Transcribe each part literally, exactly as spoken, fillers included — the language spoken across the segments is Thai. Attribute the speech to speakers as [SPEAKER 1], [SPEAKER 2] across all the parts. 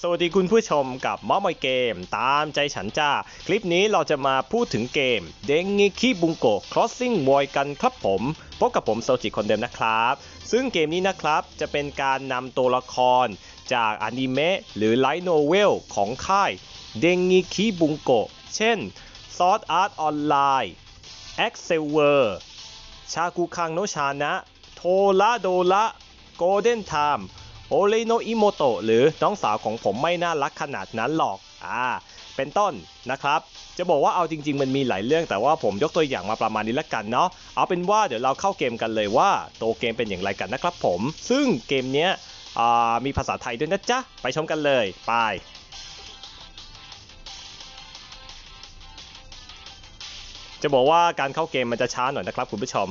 [SPEAKER 1] วัสดีคุณผู้ชมกับเมาส์มอยเกมตามใจฉันจ้าคลิปนี้เราจะมาพูดถึงเกม Dengeki Bunko Crossing Void กันครับผมพบกับผมโซจิคนเดิมนะครับซึ่งเกมนี้นะครับจะเป็นการนำตัวละครจากอนิเมะหรือไลท์โนเวลของค่าย Dengeki Bunko เช่น Sword Art Online Excelsior ชาคุคังโนชานะโทราโดระโกลเด้นไทม์โอเลโนอิโมโตะหรือน้องสาวของผมไม่น่ารักขนาดนั้นหรอกอ่าเป็นต้นนะครับจะบอกว่าเอาจริงๆมันมีหลายเรื่องแต่ว่าผมยกตัวอย่างมาประมาณนี้ละกันเนาะเอาเป็นว่าเดี๋ยวเราเข้าเกมกันเลยว่าตัวเกมเป็นอย่างไรกันนะครับผมซึ่งเกมนี้อ่ามีภาษาไทยด้วยนะจ๊ะไปชมกันเลยไปจะบอกว่าการเข้าเกมมันจะช้าหน่อยนะครับคุณผู้ชม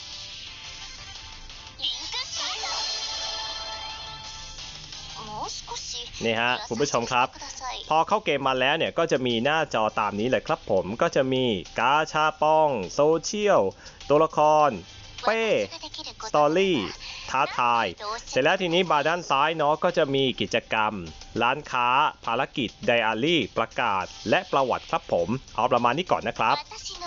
[SPEAKER 1] นี่ฮะคุณผู้ชมครับพอเข้าเกมมาแล้วเนี่ยก็จะมีหน้าจอตามนี้เลยครับผมก็จะมีกาชาปองโซเชียลตัวละครเป้สตอรี่ท้าทายเสร็จแล้วทีนี้บาร์ด้านซ้ายเนาะก็จะมีกิจกรรมร้านค้าภารกิจไดอารี่ประกาศและประวัติครับผมเอาประมาณนี้ก่อนนะครับ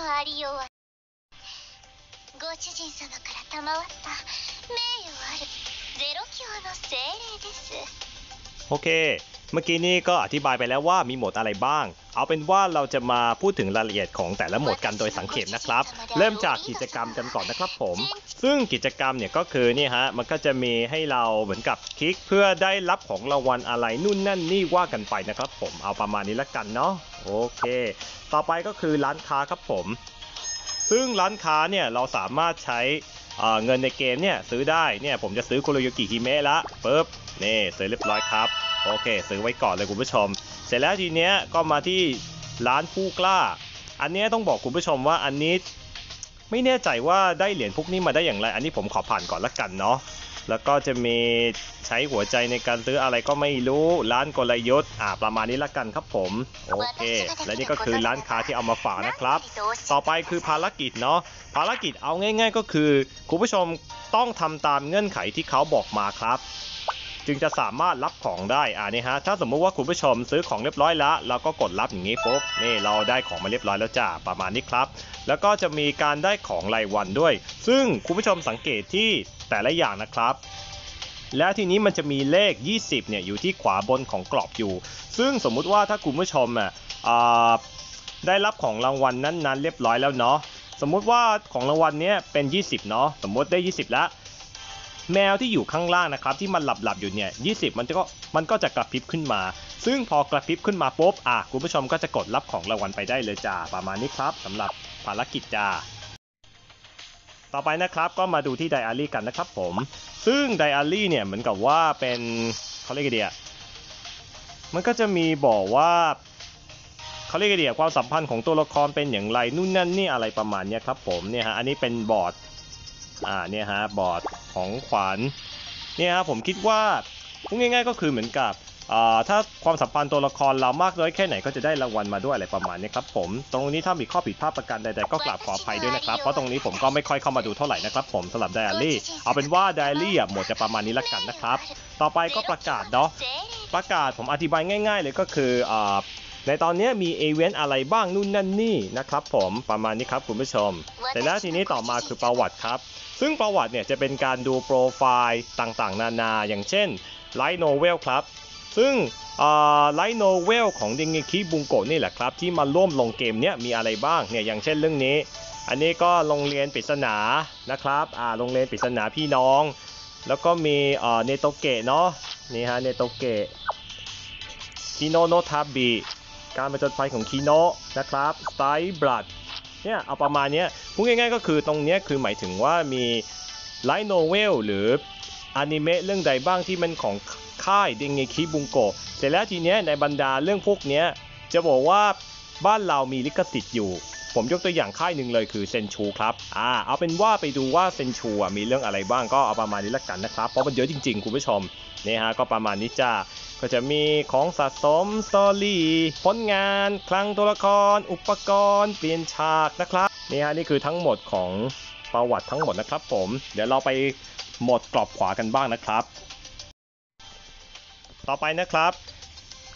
[SPEAKER 1] โอเคเมื่อกี้นี้ก็อธิบายไปแล้วว่ามีโหมดอะไรบ้างเอาเป็นว่าเราจะมาพูดถึงรายละเอียดของแต่ละโหมดกันโดยสังเขปนะครับเริ่มจากกิจกรรมกันก่อนนะครับผมซึ่งกิจกรรมเนี่ยก็คือนี่ฮะมันก็จะมีให้เราเหมือนกับคลิกเพื่อได้รับของรางวัลอะไรนู่นนั่นนี่ว่ากันไปนะครับผมเอาประมาณนี้ละกันเนาะโอเคต่อไปก็คือร้านค้าครับผมซึ่งร้านค้าเนี่ยเราสามารถใช้เงินในเกมเนี่ยซื้อได้เนี่ยผมจะซื้อคุโรยุกิฮิเมะละปึ๊บนี่ซื้อเรียบร้อยครับโอเคซื้อไว้ก่อนเลยคุณผู้ชมเสร็จแล้วทีเนี้ยก็มาที่ร้านผู้กล้าอันนี้ต้องบอกคุณผู้ชมว่าอันนี้ไม่แน่ใจว่าได้เหรียญพวกนี้มาได้อย่างไรอันนี้ผมขอผ่านก่อนละกันเนาะแล้วก็จะมีใช้หัวใจในการซื้ออะไรก็ไม่รู้ร้านกลยุทธ์อ่าประมาณนี้ละกันครับผมโอเคและนี่ก็คือร้านค้าที่เอามาฝากนะครับต่อไปคือภารกิจเนาะภารกิจเอาง่ายๆก็คือคุณผู้ชมต้องทำตามเงื่อนไขที่เขาบอกมาครับจึงจะสามารถรับของได้อ่านี่ฮะถ้าสมมุติว่าคุณผู้ชมซื้อของเรียบร้อยแล้วเราก็กดรับอย่างนี้ปุ๊บนี่เราได้ของมาเรียบร้อยแล้วจ้าประมาณนี้ครับแล้วก็จะมีการได้ของรายวันด้วยซึ่งคุณผู้ชมสังเกตที่แต่ละอย่างนะครับแล้วทีนี้มันจะมีเลขยี่สิบเนี่ยอยู่ที่ขวาบนของกรอบอยู่ซึ่งสมมุติว่าถ้าคุณผู้ชมอ่ะได้รับของรางวัลนั้นๆเรียบร้อยแล้วเนาะสมมุติว่าของรางวัลเนี้ยเป็นยี่สิบเนาะสมมติได้ยี่สิบแล้วแมวที่อยู่ข้างล่างนะครับที่มันหลับๆอยู่เนี่ยยี่สิบมันก็มันก็จะกระพริบขึ้นมาซึ่งพอกระพริบขึ้นมาปุ๊บอ่ะคุณผู้ชมก็จะกดรับของรางวัลไปได้เลยจ้าประมาณนี้ครับสำหรับภารกิจจ้าต่อไปนะครับก็มาดูที่ไดอารี่กันนะครับผมซึ่งไดอารี่เนี่ยเหมือนกับว่าเป็นเขาเรียกไงดีอ่ะมันก็จะมีบอกว่าเขาเรียกไงดีอ่ะความสัมพันธ์ของตัวละครเป็นอย่างไรนู่นนั่นนี่อะไรประมาณนี้ครับผมเนี่ยฮะอันนี้เป็นบอร์ดอ่าเนี่ยฮะบอร์ดของขวัญเนี่ยฮะผมคิดว่าพูดง่ายๆก็คือเหมือนกับอ่าถ้าความสัมพันธ์ตัวละครเรามากน้อยแค่ไหนก็จะได้รางวัลมาด้วยอะไรประมาณนี้ครับผมตรงนี้ถ้ามีข้อผิดพลาดประการใดๆก็กราบขออภัยด้วยนะครับเพราะตรงนี้ผมก็ไม่ค่อยเข้ามาดูเท่าไหร่นะครับผมสำหรับไดอารี่เอาเป็นว่าไดอารี่อ่ะหมดจะประมาณนี้ละกันนะครับต่อไปก็ประกาศเนาะประกาศผมอธิบายง่ายๆเลยก็คืออ่าในตอนนี้มีอีเวนต์อะไรบ้างนู่นนั่นนี่นะครับผมประมาณนี้ครับคุณผู้ชมแต่แล้วทีนี้ต่อมาคือประวัติครับซึ่งประวัติเนี่ยจะเป็นการดูโปรไฟล์ต่างๆนานาอย่างเช่นไลท์โนเวลครับซึ่งไลท์โนเวลของ Dengeki Bunko นี่แหละครับที่มาร่วมลงเกมเนี้ยมีอะไรบ้างเนี่ยอย่างเช่นเรื่องนี้อันนี้ก็โรงเรียนปริศนานะครับอ่าโรงเรียนปริศนาพี่น้องแล้วก็มีเอ่อเนโตเกะเนาะนี่ฮะเนโตเกะคิโนโนทาบิการประจนภัยของคิโนะนะครับสไตล์บลัดเนี่ยเอาประมาณนี้พูดง่ายๆก็คือตรงนี้คือหมายถึงว่ามีไลท์โนเวลหรืออนิเมะเรื่องใดบ้างที่มันของค่าย Dengeki Bunko เสร็จแล้วทีเนี้ยในบรรดาเรื่องพวกนี้จะบอกว่าบ้านเรามีลิขสิทธิ์อยู่ผมยกตัวอย่างค่ายหนึ่งเลยคือเซนชูครับอ่าเอาเป็นว่าไปดูว่าเซนชูมีเรื่องอะไรบ้างก็เอาประมาณนี้ละกันนะครับเพราะมันเยอะจริงๆคุณผู้ชมนี่ฮะก็ประมาณนี้จ้าก็จะมีของสะสมสตอรี่ผลงานคลังตัวละครอุปกรณ์เปลี่ยนฉากนะครับนี่ฮะนี่คือทั้งหมดของประวัติทั้งหมดนะครับผมเดี๋ยวเราไปหมดกรอบขวากันบ้างนะครับต่อไปนะครับ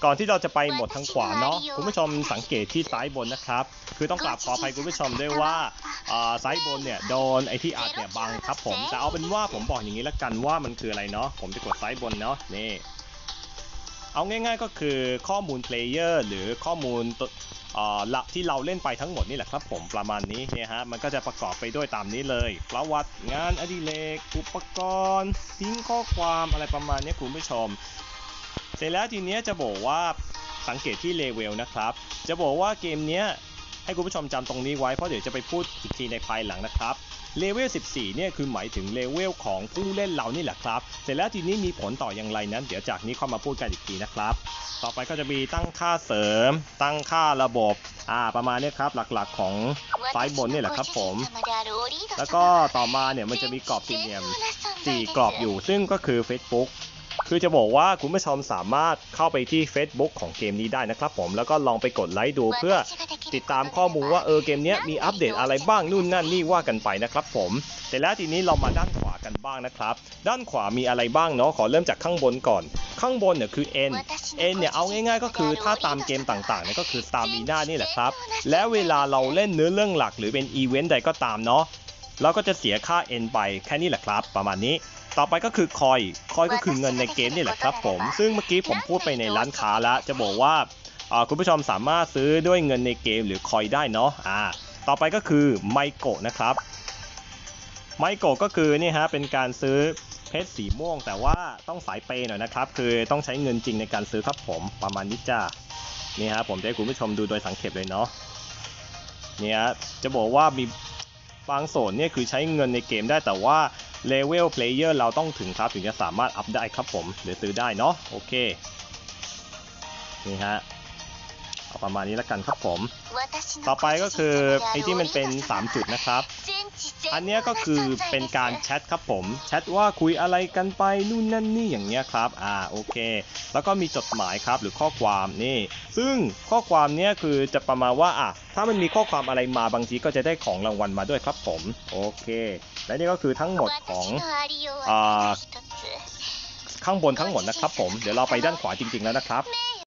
[SPEAKER 1] ก่อนที่เราจะไปโหมดทางขวาเนาะคุณผู้ชมสังเกตที่ซ้ายบนนะครับคือต้องกราบขออภัยคุณผู้ชมด้วยว่าซ้ายบนเนี่ยโดนไอที่อัดเนี่ยบังครับผมแต่เอาเป็นว่าผมบอกอย่างนี้แล้วกันว่ามันคืออะไรเนาะผมจะกดซ้ายบนเนาะนี่เอาง่ายๆก็คือข้อมูลเพลเยอร์หรือข้อมูลละที่เราเล่นไปทั้งหมดนี่แหละครับผมประมาณนี้เนี่ยฮะมันก็จะประกอบไปด้วยตามนี้เลยประวัติงานอดิเรกอุปกรณ์ทิ้งข้อความอะไรประมาณนี้คุณผู้ชมเสร็จแล้วทีนี้จะบอกว่าสังเกตที่เลเวลนะครับจะบอกว่าเกมนี้ให้คุณผู้ชมจำตรงนี้ไว้เพราะเดี๋ยวจะไปพูดอีกทีในภายหลังนะครับเลเวลสิบสี่เนี่ยคือหมายถึงเลเวลของผู้เล่นเรานี่แหละครับเสร็จแล้วทีนี้มีผลต่ออย่างไรนั้นเดี๋ยวจากนี้เข้ามาพูดกันอีกทีนะครับต่อไปก็จะมีตั้งค่าเสริมตั้งค่าระบบอ่าประมาณนี้ครับหลักๆของซ้ายบนนี่แหละครับผมแล้วก็ต่อมาเนี่ยมันจะมีกรอบสี่เหลี่ยมสี่กรอบอยู่ซึ่งก็คือ Facebook คือจะบอกว่าคุณผู้ชมสามารถเข้าไปที่ Facebook ของเกมนี้ได้นะครับผมแล้วก็ลองไปกดไลค์ดูเพื่อติดตามข้อมูลว่าเออเกมนี้มีอัปเดตอะไรบ้างนู่นนั่นนี่ว่ากันไปนะครับผมแต่แล้วทีนี้เรามาด้านขวากันบ้างนะครับด้านขวามีอะไรบ้างเนาะขอเริ่มจากข้างบนก่อนข้างบนเนี่ยคือ N N เนี่ยเอาง่ายๆก็คือถ้าตามเกมต่างๆเนี่ยก็คือ Stamina นี่แหละครับแล้วเวลาเราเล่นเนื้อเรื่องหลักหรือเป็นอีเวนต์ใดก็ตามเนาะเราก็จะเสียค่า N ไปแค่นี้แหละครับประมาณนี้ต่อไปก็คือคอยคอยก็คือเงินในเกมนี่แหละครับผมซึ่งเมื่อกี้ผมพูดไปในร้านค้าแล้วจะบอกว่าคุณผู้ชมสามารถซื้อด้วยเงินในเกมหรือคอยได้เนาะอ่าต่อไปก็คือไมโกะนะครับไมโกะก็คือนี่ฮะเป็นการซื้อเพชรสีม่วงแต่ว่าต้องสายเปย์หน่อยนะครับคือต้องใช้เงินจริงในการซื้อครับผมประมาณนี้จ้านี่ฮะผมจะให้คุณผู้ชมดูโดยสังเกตเลยเนาะเนี่ยจะบอกว่ามีบางโซนเนี่ยคือใช้เงินในเกมได้แต่ว่าเลเวลเพลเยอร์เราต้องถึงครับถึงจะสามารถอัพได้ครับผมหรือซื้อได้เนาะโอเคนี่ฮะเอาประมาณนี้แล้วกันครับผมต่อไปก็คือไอ้ที่มันเป็นสามจุดนะครับอันนี้ก็คือเป็นการแชทครับผมแชทว่าคุยอะไรกันไปนู่นนั่นนี่อย่างเงี้ยครับอ่าโอเคแล้วก็มีจดหมายครับหรือข้อความนี่ซึ่งข้อความเนี้ยคือจะประมาณว่าอ่ะถ้ามันมีข้อความอะไรมาบางทีก็จะได้ของรางวัลมาด้วยครับผมโอเคและนี่ก็คือทั้งหมดของอ่าข้างบนทั้งหมดนะครับผมเดี๋ยวเราไปด้านขวาจริงๆแล้วนะครับ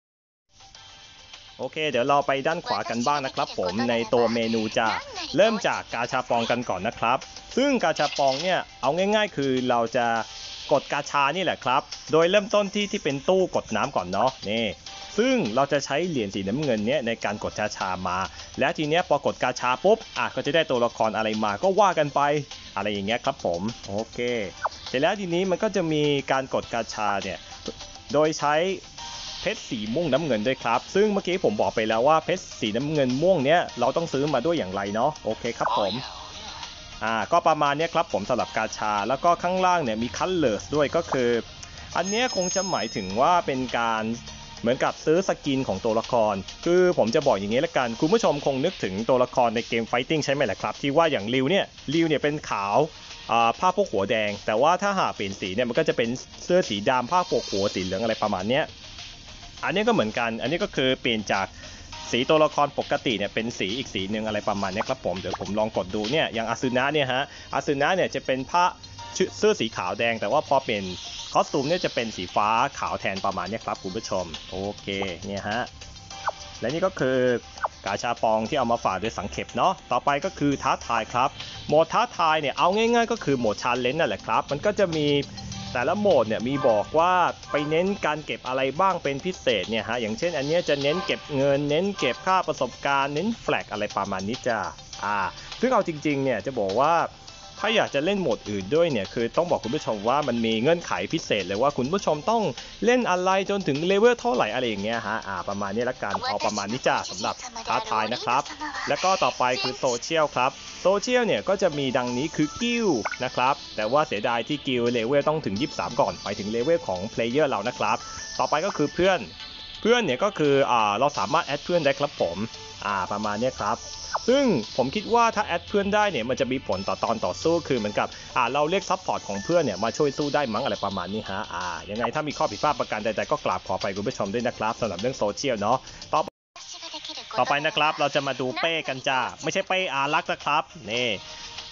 [SPEAKER 1] โอเคเดี๋ยวเราไปด้านขวากันบ้างนะครับผมในตัวเมนูจะเริ่มจากกาชาปองกันก่อนนะครับซึ่งกาชาปองเนี่ยเอาง่ายๆคือเราจะกดกาชานี่แหละครับโดยเริ่มต้นที่ที่เป็นตู้กดน้ำก่อนเนาะนี่ซึ่งเราจะใช้เหรียญสีน้ำเงินเนี่ยในการกดกาชามาแล้วทีเนี้ยพอกดกาชาปุ๊บอ่ะก็จะได้ตัวละครอะไรมาก็ว่ากันไปอะไรอย่างเงี้ยครับผมโอเคเสร็จแล้วทีนี้มันก็จะมีการกดกาชาเนี่ยโดยใช้เพชรสีม่วงน้ำเงินด้วยครับซึ่งเมื่อกี้ผมบอกไปแล้วว่าเพชรสีน้ำเงินม่วงเนี้ยเราต้องซื้อมาด้วยอย่างไรเนาะโอเคครับผมอ่าก็ประมาณนี้ครับผมสำหรับกาชาแล้วก็ข้างล่างเนี่ยมีคัลเลอร์ด้วยก็คืออันนี้คงจะหมายถึงว่าเป็นการเหมือนกับซื้อสกินของตัวละครคือผมจะบอกอย่างนี้ละกันคุณผู้ชมคงนึกถึงตัวละครในเกมไฟติ้งใช่ไหมล่ะครับที่ว่าอย่างริวเนี่ยริวเนี่ยเป็นขาวผ้าพวกหัวแดงแต่ว่าถ้าหากเปลี่ยนสีเนี่ยมันก็จะเป็นเสื้อสีดำผ้าพวกหัวสีเหลืองอะไรประมาณเนี้ยอันนี้ก็เหมือนกันอันนี้ก็คือเปลี่ยนจากสีตัวละครปกติเนี่ยเป็นสีอีกสีหนึ่งอะไรประมาณนี้ครับผมเดี๋ยวผมลองกดดูเนี่ยอย่างอาซึนะเนี่ยฮะอาซึนะเนี่ยจะเป็นผ้าเสื้อสีขาวแดงแต่ว่าพอเป็นคอสตูมเนี่ยจะเป็นสีฟ้าขาวแทนประมาณนี้ครับคุณผู้ชมโอเคเนี่ยฮะและนี่ก็คือกาชาปองที่เอามาฝากด้วยสังเขปเนาะต่อไปก็คือท้าทายครับโหมดท้าทายเนี่ยเอาง่ายๆก็คือโหมดชาเลนจ์นั่นแหละครับมันก็จะมีแต่ละโหมดเนี่ยมีบอกว่าไปเน้นการเก็บอะไรบ้างเป็นพิเศษเนี่ยฮะอย่างเช่นอันนี้จะเน้นเก็บเงินเน้นเก็บค่าประสบการณ์เน้นแฟลกอะไรประมาณนี้จ้าอ่าซึ่งเอาจริงๆเนี่ยจะบอกว่าถ้าอยากจะเล่นโหมดอื่นด้วยเนี่ยคือต้องบอกคุณผู้ชมว่ามันมีเงื่อนไขพิเศษเลยว่าคุณผู้ชมต้องเล่นอะไรจนถึงเลเวลเท่าไหร่อะไรอย่างเงี้ยฮะอ่าประมาณนี้ละกันเอาประมาณนี้จ้าสำหรับท้าทายนะครับแล้วก็ต่อไปคือโซเชียลครับโซเชียลเนี่ยก็จะมีดังนี้คือกิลด์นะครับแต่ว่าเสียดายที่กิลด์เลเวลต้องถึงยี่สิบสามก่อนไปถึงเลเวลของเพลเยอร์เรานะครับต่อไปก็คือเพื่อนเพื่อนเนี่ยก็คืออ่าเราสามารถแอดเพื่อนได้ครับผมอ่าประมาณนี้ครับซึ่งผมคิดว่าถ้าแอดเพื่อนได้เนี่ยมันจะมีผลต่อตอนต่อสู้คือเหมือนกับอ่าเราเรียกซัพพอร์ตของเพื่อนเนี่ยมาช่วยสู้ได้มั้งอะไรประมาณนี้ฮะอ่ายังไงถ้ามีข้อผิดพลาดประการใดๆก็กราบขอไปคุณผู้ชมด้วยนะครับสำหรับเรื่องโซเชียลเนาะต่อต่อไปนะครับเราจะมาดูเป้กันจ้าไม่ใช่เป้อารักษ์นะครับนี่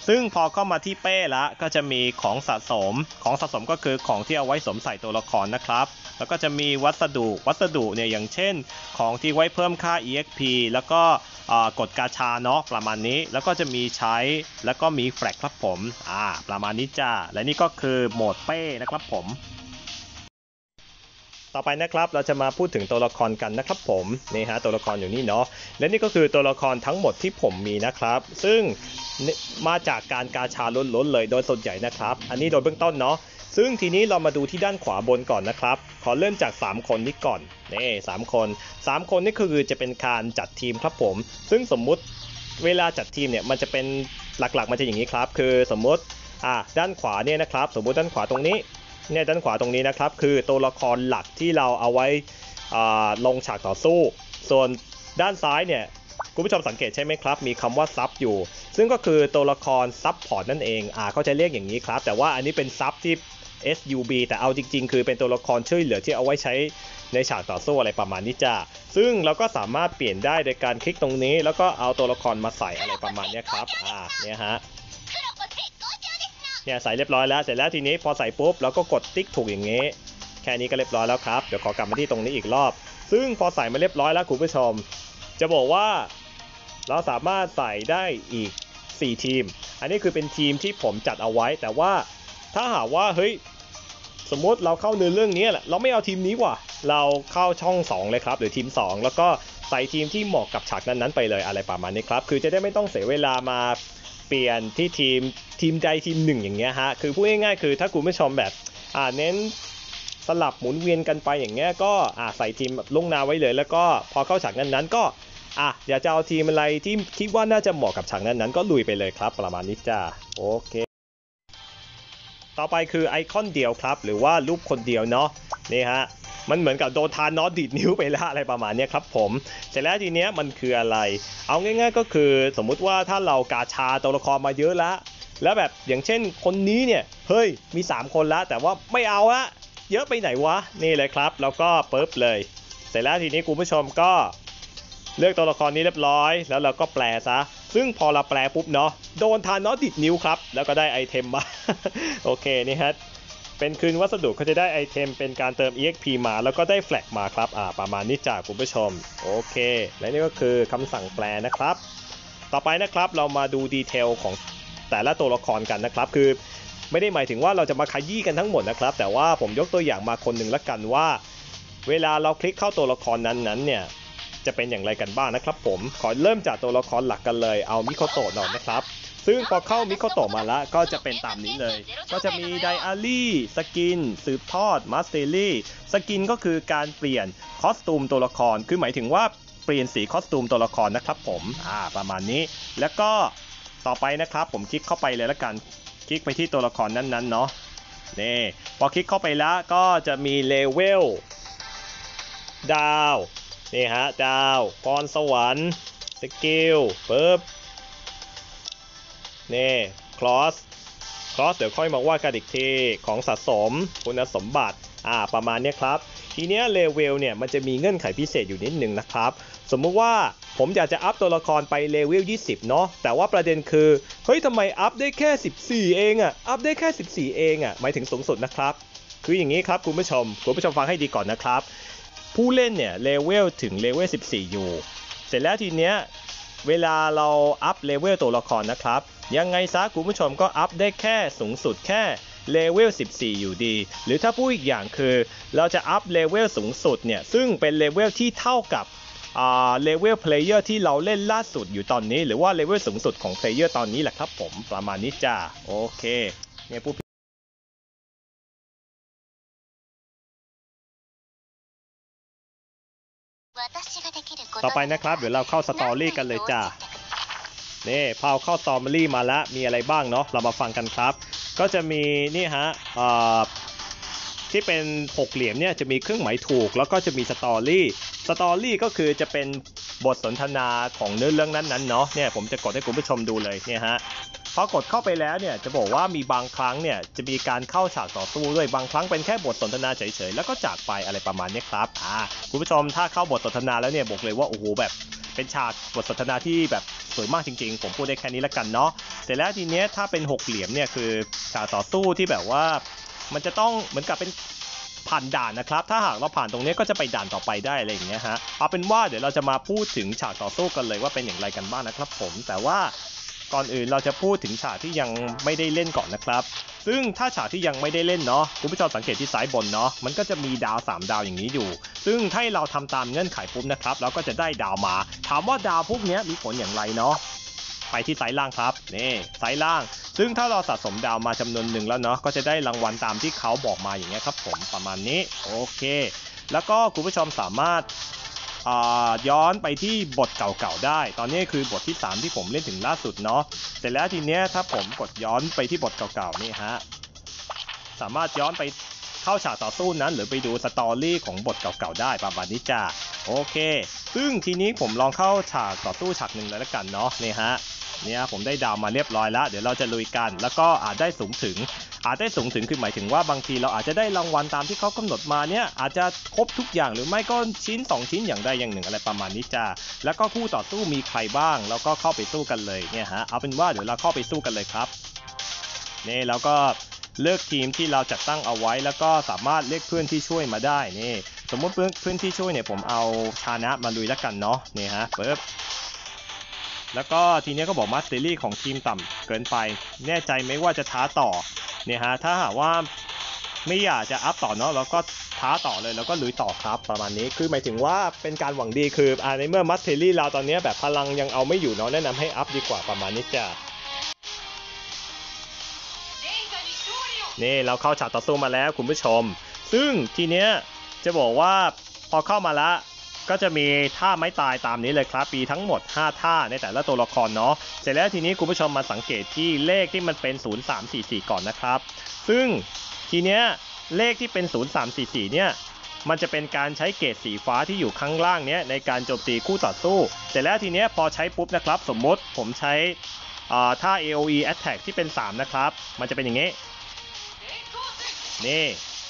[SPEAKER 1] ซึ่งพอเข้ามาที่เป้ละก็จะมีของสะสมของสะสมก็คือของที่เอาไว้สวมใส่ตัวละครนะครับแล้วก็จะมีวัสดุวัสดุเนี่ยอย่างเช่นของที่ไว้เพิ่มค่า อี เอ็กซ์ พี แล้วก็กดกาชาเนาะประมาณนี้แล้วก็จะมีใช้แล้วก็มีแฟลกครับผมอ่าประมาณนี้จ้าและนี่ก็คือโหมดเป้นะครับผมต่อไปนะครับเราจะมาพูดถึงตัวละครกันนะครับผมนี่ฮะตัวละครอยู่นี่เนาะและนี่ก็คือตัวละครทั้งหมดที่ผมมีนะครับซึ่งมาจากการกาชาล้นๆเลยโดยส่วนใหญ่นะครับอันนี้โดยเบื้องต้นเนาะซึ่งทีนี้เรามาดูที่ด้านขวาบนก่อนนะครับขอเริ่มจากสามคนนี้ก่อนนี่สามคนสามคนนี่คือจะเป็นการจัดทีมครับผมซึ่งสมมุติเวลาจัดทีมเนี่ยมันจะเป็นหลักๆมันจะอย่างนี้ครับคือสมมุติอ่าด้านขวาเนี่ยนะครับสมมุติด้านขวาตรงนี้เนี่ยด้านขวาตรงนี้นะครับคือตัวละครหลักที่เราเอาไว้ลงฉากต่อสู้ส่วนด้านซ้ายเนี่ยคุณผู้ชมสังเกตใช่ไหมครับมีคำว่าซับอยู่ซึ่งก็คือตัวละครซับพอร์ตนั่นเองอ่าเขาจะเรียกอย่างนี้ครับแต่ว่าอันนี้เป็นซับที่ เอส ยู บี แต่เอาจริงๆคือเป็นตัวละครช่วยเหลือที่เอาไว้ใช้ในฉากต่อสู้อะไรประมาณนี้จ้าซึ่งเราก็สามารถเปลี่ยนได้โดยการคลิกตรงนี้แล้วก็เอาตัวละครมาใส่อะไรประมาณนี้ครับอ่าเนี่ยฮะเนี่ยใส่เรียบร้อยแล้วเสร็จแล้วทีนี้พอใส่ปุ๊บเราก็กดติ๊กถูกอย่างงี้แค่นี้ก็เรียบร้อยแล้วครับเดี๋ยวขอกลับมาที่ตรงนี้อีกรอบซึ่งพอใส่มาเรียบร้อยแล้วคุณผู้ชมจะบอกว่าเราสามารถใส่ได้อีกสี่ทีมอันนี้คือเป็นทีมที่ผมจัดเอาไว้แต่ว่าถ้าหากว่าเฮ้ยสมมติเราเข้าเนื้อเรื่องนี้แหละเราไม่เอาทีมนี้ว่ะเราเข้าช่องสองเลยครับหรือทีมสองแล้วก็ใส่ทีมที่เหมาะกับฉากนั้นๆไปเลยอะไรประมาณนี้ครับคือจะได้ไม่ต้องเสียเวลามาเปลี่ยนที่ทีมทีมใดทีมหนึ่งอย่างเงี้ยฮะคือพูดง่ายๆคือถ้าคุณผู้ชมแบบอ่าเน้นสลับหมุนเวียนกันไปอย่างเงี้ยก็อ่าใส่ทีมลงนาไว้เลยแล้วก็พอเข้าฉากนั้นๆก็อ่ะอยากจะเอาทีมอะไรที่คิดว่าน่าจะเหมาะกับฉากนั้นๆก็ลุยไปเลยครับประมาณนี้จ้าโอเคต่อไปคือไอคอนเดียวครับหรือว่ารูปคนเดียวเนาะนี่ฮะมันเหมือนกับโดนทานน็อตดีดนิ้วไปแล้วอะไรประมาณนี้ครับผมเสร็จแล้วทีเนี้ยมันคืออะไรเอาง่ายๆก็คือสมมุติว่าถ้าเรากาชาตัวละครมาเยอะแล้วแล้วแบบอย่างเช่นคนนี้เนี่ยเฮ้ยมีสามคนแล้วแต่ว่าไม่เอาละเยอะไปไหนวะนี่เลยครับแล้วก็ปึ๊บเลยเสร็จแล้วทีนี้คุณผู้ชมก็เลือกตัวละครนี้เรียบร้อยแล้วเราก็แปลซะซึ่งพอเราแปลปุ๊บเนาะโดนทานน็อตดิดนิ้วครับแล้วก็ได้ไอเทมมา โอเคนี่ฮะเป็นคืนวัสดุเขาจะได้ไอเทมเป็นการเติม อี เอ็กซ์ พี มาแล้วก็ได้แฟลกมาครับอ่าประมาณนี้จากคุณผู้ชมโอเคและนี่ก็คือคำสั่งแปลนะครับต่อไปนะครับเรามาดูดีเทลของแต่ละตัวละครกันนะครับคือไม่ได้หมายถึงว่าเราจะมาขยี้กันทั้งหมดนะครับแต่ว่าผมยกตัวอย่างมาคนหนึ่งละกันว่าเวลาเราคลิกเข้าตัวละครนั้นๆเนี่ยจะเป็นอย่างไรกันบ้างนะครับผมขอเริ่มจากตัวละครหลักกันเลยเอามิโคโตะหน่อยนะครับซึ่งพอเข้ามิโคโตะมาแล้วก็จะเป็นตามนี้เลยก็จะมีไดอารี่สกินสืบทอดมาสเตอรี่สกินก็คือการเปลี่ยนคอสตูมตัวละครคือหมายถึงว่าเปลี่ยนสีคอสตูมตัวละครนะครับผมอ่าประมาณนี้แล้วก็ต่อไปนะครับผมคลิกเข้าไปเลยละกันคลิกไปที่ตัวละครนั้นๆเนาะนี่พอคลิกเข้าไปแล้วก็จะมีเลเวลดาวนี่ฮะดาวพรสวรรค์สกิลปึ๊บนี่คลอสคลอสเดี๋ยวค่อยมาว่ากันอีกทีของสะสมคุณสมบัติอ่าประมาณนี้ครับทีเนี้ยเลเวลเนี่ยมันจะมีเงื่อนไขพิเศษอยู่นิดนึงนะครับสมมุติว่าผมอยากจะอัพตัวละครไปเลเวลยี่สิบเนาะแต่ว่าประเด็นคือเฮ้ยทำไมอัพได้แค่สิบสี่เองอ่ะอัพได้แค่สิบสี่เองอ่ะหมายถึงสูงสุดนะครับคืออย่างนี้ครับคุณผู้ชมคุณผู้ชมฟังให้ดีก่อนนะครับผู้เล่นเนี่ยเลเวลถึงเลเวลสิบสี่อยู่เสร็จแล้วทีเนี้ยเวลาเราอัพเลเวลตัวละครนะครับยังไงซะคุณผู้ชมก็อัพได้แค่สูงสุดแค่เลเวลสิบสี่อยู่ดีหรือถ้าพูดอีกอย่างคือเราจะอัพเลเวลสูงสุดเนี่ยซึ่งเป็นเลเวลที่เท่ากับอ่าเลเวลเพลเยอร์ที่เราเล่นล่าสุดอยู่ตอนนี้หรือว่าเลเวลสูงสุดของเพลเยอร์ตอนนี้แหละครับผมประมาณนี้จ้าโอเคเนี่ยพูดต่อไปนะครับเดี๋ยวเราเข้าสตอรี่กันเลยจ้านี่พอเข้าสตอรี่มาแล้วมีอะไรบ้างเนาะเรามาฟังกันครับก็จะมีนี่ฮะที่เป็นหกเหลี่ยมเนี่ยจะมีเครื่องหมายถูกแล้วก็จะมีสตอรี่สตอรี่ก็คือจะเป็นบทสนทนาของเนื้อเรื่องนั้นๆเนาะเนี่ยผมจะกดให้คุณผู้ชมดูเลยเนี่ยฮะพอกดเข้าไปแล้วเนี่ยจะบอกว่ามีบางครั้งเนี่ยจะมีการเข้าฉากต่อสู้ด้วยบางครั้งเป็นแค่บทสนทนาเฉยๆแล้วก็จากไปอะไรประมาณนี้ครับอ่าคุณผู้ชมถ้าเข้าบทสนทนาแล้วเนี่ยบอกเลยว่าโอ้โหแบบเป็นฉากบทสนทนาที่แบบสวยมากจริงๆผมพูดได้แค่นี้ละกันเนาะเสร็จแล้วทีเนี้ยถ้าเป็นหกเหลี่ยมเนี่ยคือฉากต่อสู้ที่แบบว่ามันจะต้องเหมือนกับเป็นผ่านด่านนะครับถ้าหากเราผ่านตรงนี้ก็จะไปด่านต่อไปได้อะไรอย่างเงี้ยฮะเอาเป็นว่าเดี๋ยวเราจะมาพูดถึงฉากต่อสู้กันเลยว่าเป็นอย่างไรกันบ้างนะครับผมแต่ว่าก่อนอื่นเราจะพูดถึงฉากที่ยังไม่ได้เล่นก่อนนะครับซึ่งถ้าฉากที่ยังไม่ได้เล่นเนาะคุณผู้ชมสังเกตที่ซ้ายบนเนาะมันก็จะมีดาวสามดาวอย่างนี้อยู่ซึ่งถ้าเราทำตามเงื่อนไขปุ๊บนะครับเราก็จะได้ดาวมาถามว่าดาวพวกนี้มีผลอย่างไรเนาะไปที่ซ้ายล่างครับนี่ซ้ายล่างซึ่งถ้าเราสะสมดาวมาจำนวนหนึ่งแล้วเนาะก็จะได้รางวัลตามที่เขาบอกมาอย่างเงี้ยครับผมประมาณนี้โอเคแล้วก็คุณผู้ชมสามารถย้อนไปที่บทเก่าๆได้ตอนนี้คือบทที่สามที่ผมเล่นถึงล่าสุดเนาะเสร็จแล้วทีเนี้ยถ้าผมกดย้อนไปที่บทเก่าๆนี่ฮะสามารถย้อนไปเข้าฉากต่อสู้นั้นหรือไปดูสตอรี่ของบทเก่าๆได้ประมาณนี้จ้าโอเคซึ่งทีนี้ผมลองเข้าฉากต่อสู้ฉากหนึ่งแล้วกันเนาะนี่ฮะเนี่ยผมได้ดาวมาเรียบร้อยแล้วเดี๋ยวเราจะลุยกันแล้วก็อาจได้สูงถึงอาจได้สูงถึงคือหมายถึงว่าบางทีเราอาจจะได้รางวัลตามที่เขากำหนดมาเนี่ยอาจจะครบทุกอย่างหรือไม่ก็ชิ้นสองชิ้นอย่างใดอย่างหนึ่งอะไรประมาณนี้จ้าแล้วก็คู่ต่อสู้มีใครบ้างแล้วก็เข้าไปสู้กันเลยเนี่ยฮะเอาเป็นว่าเดี๋ยวเราเข้าไปสู้กันเลยครับนี่แล้วก็เลือกทีมที่เราจัดตั้งเอาไว้แล้วก็สามารถเรียกเพื่อนที่ช่วยมาได้นี่สมมติเพื่อนเพื่อนที่ช่วยเนี่ยผมเอาชานะมาลุยแล้วกันเนาะนี่ฮะเปิบแล้วก็ทีนี้ก็บอกมาสเตอรี่ของทีมต่ำเกินไปแน่ใจไหมว่าจะท้าต่อเนี่ยฮะถ้าหากว่าไม่อยากจะอัพต่อเนาะเราก็ท้าต่อเลยแล้วก็ลุยต่อครับประมาณนี้คือหมายถึงว่าเป็นการหวังดีคืออ่าในเมื่อมาสเตอรี่เราตอนนี้แบบพลังยังเอาไม่อยู่เนาะแนะนำให้อัพดีกว่าประมาณนี้จ้ะนี่เราเข้าฉากต่อสู้มาแล้วคุณผู้ชมซึ่งทีเนี้ยจะบอกว่าพอเข้ามาแล้วก็จะมีท่าไม้ตายตามนี้เลยครับมีทั้งหมดห้าท่าในแต่ละตัวละครเนาะเสร็จแล้วทีนี้คุณผู้ชมมาสังเกตที่เลขที่มันเป็นศูนย์ สาม สี่ สี่ก่อนนะครับซึ่งทีเนี้ยเลขที่เป็นศูนย์ สาม สี่ สี่เนี่ยมันจะเป็นการใช้เกรดสีฟ้าที่อยู่ข้างล่างเนี้ยในการโจมตีคู่ต่อสู้เสร็จแล้วทีเนี้ยพอใช้ปุ๊บนะครับสมมติผมใช้ท่า เอ โอ อี Attack ที่เป็นสามนะครับมันจะเป็นอย่างนี้นี่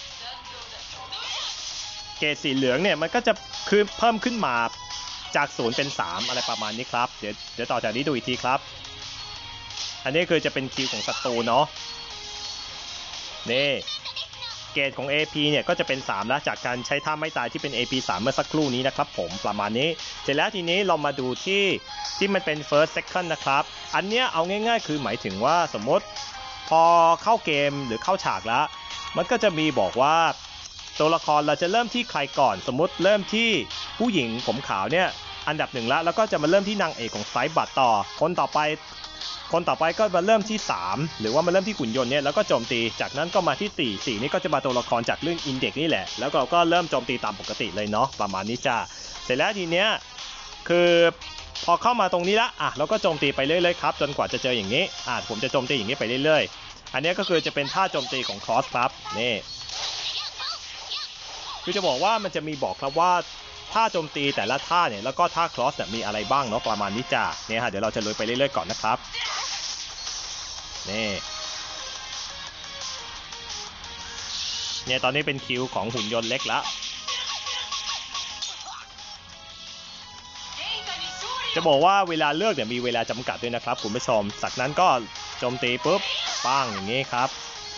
[SPEAKER 1] เกรดสีเหลืองเนี่ยมันก็จะคือเพิ่มขึ้นมาจากศูนย์เป็นสามอะไรประมาณนี้ครับเดี๋ยวเดี๋ยวต่อจากนี้ดูอีกทีครับอันนี้คือจะเป็นคิวของศัตรูเนาะนี่เกรดของ เอ พี เนี่ยก็จะเป็นสามแล้วจากการใช้ท่าไม่ตายที่เป็น เอ พี สาม เมื่อสักครู่นี้นะครับผมประมาณนี้เสร็จแล้วทีนี้เรามาดูที่ที่มันเป็น first second นะครับอันเนี้ยเอาง่ายๆคือหมายถึงว่าสมมติพอเข้าเกมหรือเข้าฉากแล้วมันก็จะมีบอกว่าตัวละครเราจะเริ่มที่ใครก่อนสมมติเริ่มที่ผู้หญิงผมขาวเนี่ยอันดับหนึ่งแล้วแล้วก็จะมาเริ่มที่นางเอกของไซส์บัตต่อคนต่อไปคนต่อไปก็มาเริ่มที่สามหรือว่ามาเริ่มที่หุ่นยนต์เนี่ยแล้วก็โจมตีจากนั้นก็มาที่สี่ สี่นี่ก็จะมาตัวละครจากเรื่องอินเด็กนี่แหละแล้วก็ก็เริ่มโจมตีตามปกติเลยเนาะประมาณนี้จ้าเสร็จแล้วทีเนี้ยคือพอเข้ามาตรงนี้ละอ่ะแล้วก็โจมตีไปเรื่อยๆครับจนกว่าจะเจออย่างนี้อ่ะผมจะโจมตีอย่างนี้ไปเรื่อยๆอันนี้ก็คือจะเป็นท่าโจมตีของครอสครับนี่คือจะบอกว่ามันจะมีบอกครับว่าท่าโจมตีแต่ละท่าเนี่ยแล้วก็ท่าครอสเนี่ยมีอะไรบ้างเนาะประมาณนี้จ้าเนี่ยฮะเดี๋ยวเราจะลุยไปเรื่อยๆก่อนนะครับนี่เนี่ยตอนนี้เป็นคิวของหุ่นยนต์เล็กแล้วจะบอกว่าเวลาเลือกเนี่ยมีเวลาจำกัดด้วยนะครับคุณผู้ชมจากนั้นก็โจมตีปุ๊บปังอย่างนี้ครับ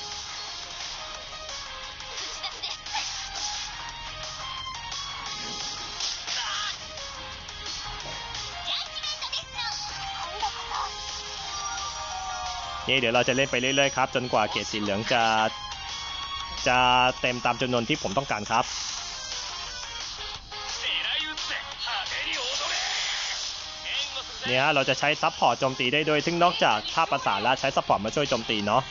[SPEAKER 1] นี่เดี๋ยวเราจะเล่นไปเรื่อยๆครับจนกว่าเกรดสีเหลืองจะจะเต็มตามจำนวนที่ผมต้องการครับเนี่ยเราจะใช้ซัพพอร์ตโจมตีได้ด้วยซึ่งนอกจากท่าประสานแล้วใช้ซัพพอร์ตมาช่วยโจมตีเนาะ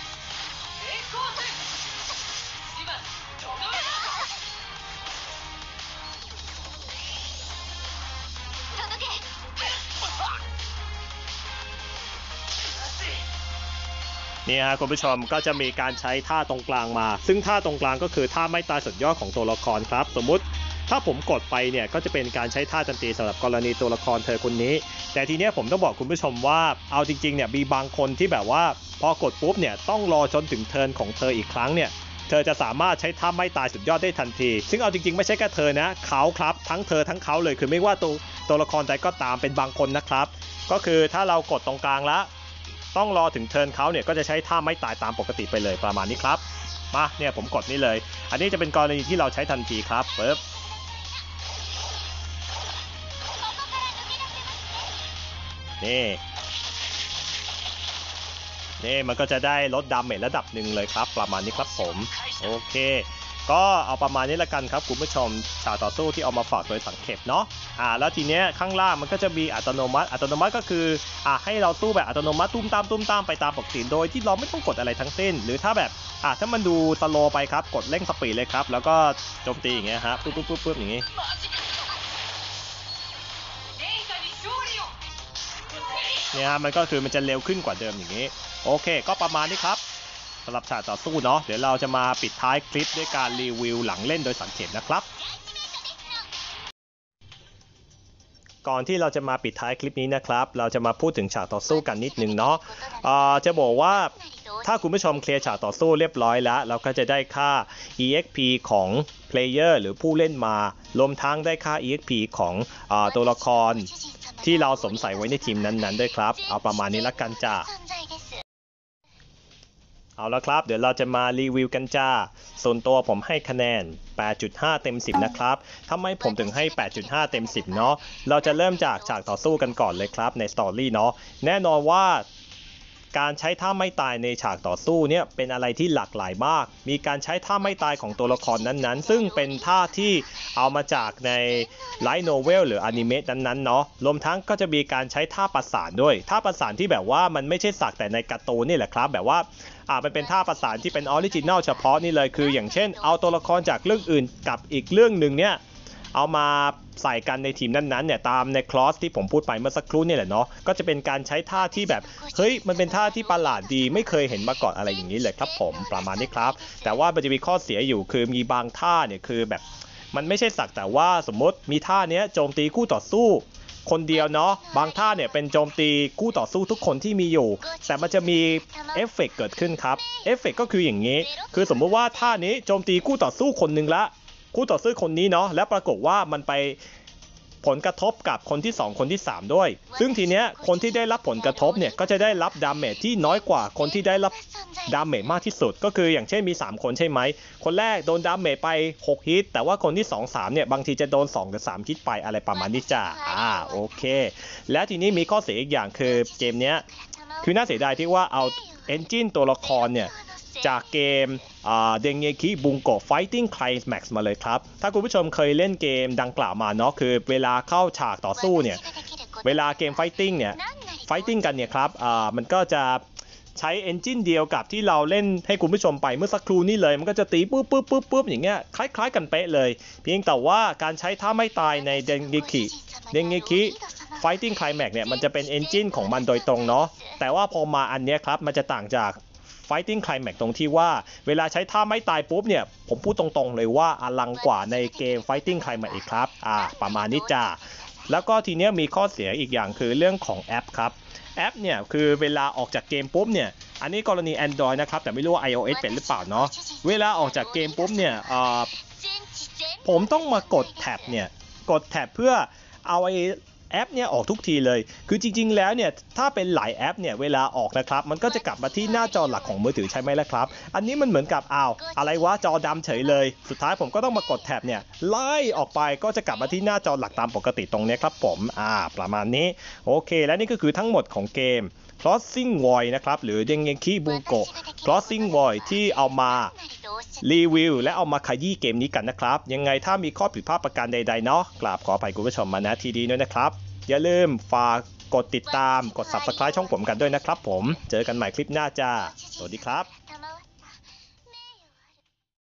[SPEAKER 1] นี่ฮะคุณผู้ชมก็จะมีการใช้ท่าตรงกลางมาซึ่งท่าตรงกลางก็คือท่าไม่ตายสุดยอดของตัวละครครับสมมุติถ้าผมกดไปเนี่ยก็จะเป็นการใช้ท่าโจมตีสำหรับกรณีตัวละครเธอคนนี้แต่ทีเนี้ยผมต้องบอกคุณผู้ชมว่าเอาจริงๆเนี่ยมีบางคนที่แบบว่าพอกดปุ๊บเนี่ยต้องรอจนถึงเทิร์นของเธออีกครั้งเนี่ยเธอจะสามารถใช้ท่าไม่ตายสุดยอดได้ทันทีซึ่งเอาจริงๆไม่ใช่แค่เธอนะเขาครับทั้งเธอทั้งเขาเลยคือไม่ว่าตัวตัวละครใดก็ตามเป็นบางคนนะครับก็คือถ้าเรากดตรงกลางแล้วต้องรอถึงเทิร์นเขาเนี่ยก็จะใช้ท่าไม่ตายตามปกติไปเลยประมาณนี้ครับมาเนี่ยผมกดนี่เลยอันนี้จะเป็นกรณีที่เราใช้ทันทีครับปึ๊บนี่นี่มันก็จะได้ลดดาเมจระดับหนึ่งเลยครับประมาณนี้ครับผมโอเคก็เอาประมาณนี้ละกันครับคุณผู้ชมฉากต่อสู้ที่เอามาฝากโดยสังเขปเนาะอ่าแล้วทีเนี้ยข้างล่างมันก็จะมีอัตโนมัติอัตโนมัติก็คืออ่าให้เราสู้แบบอัตโนมัติตุ้มตามตุ้มตามไปตามปกติโดยที่เราไม่ต้องกดอะไรทั้งสิ้นหรือถ้าแบบอ่าถ้ามันดูสโลว์ไปครับกดเร่งสปีดเลยครับแล้วก็โจมตีอย่างเงี้ยฮะปุ๊บปุ๊บปุ๊บปุ๊บอย่างงี้เนี่ยฮะมันก็คือมันจะเร็วขึ้นกว่าเดิมอย่างนี้โอเคก็ประมาณนี้ครับสำหรับฉากต่อสู้เนาะเดี๋ยวเราจะมาปิดท้ายคลิปด้วยการรีวิวหลังเล่นโดยสังเขปนะครับก่อนที่เราจะมาปิดท้ายคลิปนี้นะครับเราจะมาพูดถึงฉากต่อสู้กันนิดนึงเนาะจะบอกว่าถ้าคุณผู้ชมเคลียร์ฉากต่อสู้เรียบร้อยแล้วเราก็จะได้ค่า อี เอ็กซ์ พี ของ Player หรือผู้เล่นมารวมทั้งได้ค่า อี เอ็กซ์ พี ของตัวละครที่เราสวมใส่ไว้ในทีมนั้นๆด้วยครับเอาประมาณนี้ละกันจ้าเอาละครับเดี๋ยวเราจะมารีวิวกันจ้าส่วนตัวผมให้คะแนน แปดจุดห้า เต็ม สิบ นะครับทำไมผมถึงให้ แปดจุดห้า เต็ม สิบ เนาะเราจะเริ่มจากฉากต่อสู้กันก่อนเลยครับในสตอรี่เนาะแน่นอนว่าการใช้ท่าไม่ตายในฉากต่อสู้เนี่ยเป็นอะไรที่หลากหลายมากมีการใช้ท่าไม่ตายของตัวละครนั้นๆซึ่งเป็นท่าที่เอามาจากในไลท์โนเวลหรืออนิเมะนั้นๆเนาะรวมทั้งก็จะมีการใช้ท่าประสานด้วยท่าประสานที่แบบว่ามันไม่ใช่สักแต่ในการ์ตูนนี่แหละครับแบบว่าอ่ามันเป็นท่าประสานที่เป็นออริจินัลเฉพาะนี่เลยคืออย่างเช่นเอาตัวละครจากเรื่องอื่นกับอีกเรื่องหนึ่งเนี่ยเอามาใส่กันในทีมนั้นๆเนี่ยตามในคลอสที่ผมพูดไปเมื่อสักครู่นี่แหละเนาะก็จะเป็นการใช้ท่าที่แบบเฮ้ยมันเป็นท่าที่ประหลาดดีไม่เคยเห็นมาก่อนอะไรอย่างนี้เลยครับผมประมาณนี้ครับแต่ว่ามันจะมีข้อเสียอยู่คือมีบางท่าเนี่ยคือแบบมันไม่ใช่สักแต่ว่าสมมติมีท่าเนี้ยโจมตีคู่ต่อสู้คนเดียวเนาะบางท่าเนี่ยเป็นโจมตีคู่ต่อสู้ทุกคนที่มีอยู่แต่มันจะมีเอฟเฟกต์เกิดขึ้นครับเอฟเฟกต์ก็คืออย่างนี้คือสมมุติว่าท่านี้โจมตีคู่ต่อสู้คนหนึ่งละคู่ต่อสู้คนนี้เนาะแล้วปรากฏว่ามันไปผลกระทบกับคนที่สองคนที่สามด้วยซึ่งทีเนี้ยคนที่ได้รับผลกระทบเนี่ยก็จะได้รับดาเมจที่น้อยกว่าคนที่ได้รับดาเมจมากที่สุดก็คืออย่างเช่นมีสามคนใช่ไหมคนแรกโดนดาเมจไปหกฮิตแต่ว่าคนที่สอง สามเนี่ยบางทีจะโดนสองหรือสามฮิตไปอะไรประมาณนี้จ้าอ่าโอเคแล้วทีนี้มีข้อเสียอีกอย่างคือเกมเนี้ยคือน่าเสียดายที่ว่าเอาเอนจินตัวละครเนี่ยจากเกมเดงเงคิบุงโกะ Fighting Climax มาเลยครับถ้าคุณผู้ชมเคยเล่นเกมดังกล่าวมาเนาะคือเวลาเข้าฉากต่อสู้เนี่ยเวลาเกม Fighting เนี่ย Fighting กันเนี่ยครับมันก็จะใช้เอนจินเดียวกับที่เราเล่นให้คุณผู้ชมไปเมื่อสักครู่นี้เลยมันก็จะตีปุ๊บปุ๊บปุ๊บปุ๊บอย่างเงี้ยคล้ายๆกันเป๊ะเลยเพียงแต่ว่าการใช้ท่าไม่ตายในเดงเงคิเดงเงคิ Fighting Climax เนี่ยมันจะเป็นเอนจินของมันโดยตรงเนาะแต่ว่าพอมาอันเนี้ยครับมันจะต่างจากFighting Climax ตรงที่ว่าเวลาใช้ท่าไม่ตายปุ๊บเนี่ยผมพูดตรงๆเลยว่าอลังกว่าในเกม Fighting Climax อีกครับอ่าประมาณนี้จ้าแล้วก็ทีเนี้ยมีข้อเสียอีกอย่างคือเรื่องของแอปครับแอปเนี่ยคือเวลาออกจากเกมปุ๊บเนี่ยอันนี้กรณี Android นะครับแต่ไม่รู้ว่า iOS เป็นหรือเปล่าเนาะเวลาออกจากเกมปุ๊บเนี่ยอ่าผมต้องมากดแท็บเนี่ยกดแท็บเพื่อเอาไอ้แอปเนี่ยออกทุกทีเลยคือจริงๆแล้วเนี่ยถ้าเป็นหลายแอปเนี่ยเวลาออกนะครับมันก็จะกลับมาที่หน้าจอหลักของมือถือใช่ไหมล่ะครับอันนี้มันเหมือนกับอ้าวอะไรวะจอดำเฉยเลยสุดท้ายผมก็ต้องมากดแท็บเนี่ยไล่ออกไปก็จะกลับมาที่หน้าจอหลักตามปกติตรงนี้ครับผมอ่าประมาณนี้โอเคและนี่ก็คือทั้งหมดของเกม Crossing Void นะครับหรือเดงเงคิบุงโกะ Crossing Void ที่เอามารีวิวและเอามาขยี้เกมนี้กันนะครับยังไงถ้ามีข้อผิดพลาดประการใดๆเนาะกราบขออภัยคุณผู้ชมมาณที่นี้ด้วยนะครับอย่าลืมฝากกดติดตามกด ซับสไครบ์ ช่องผมกันด้วยนะครับผมเจอกันใหม่คลิปหน้าจ้าสวัสดีครับ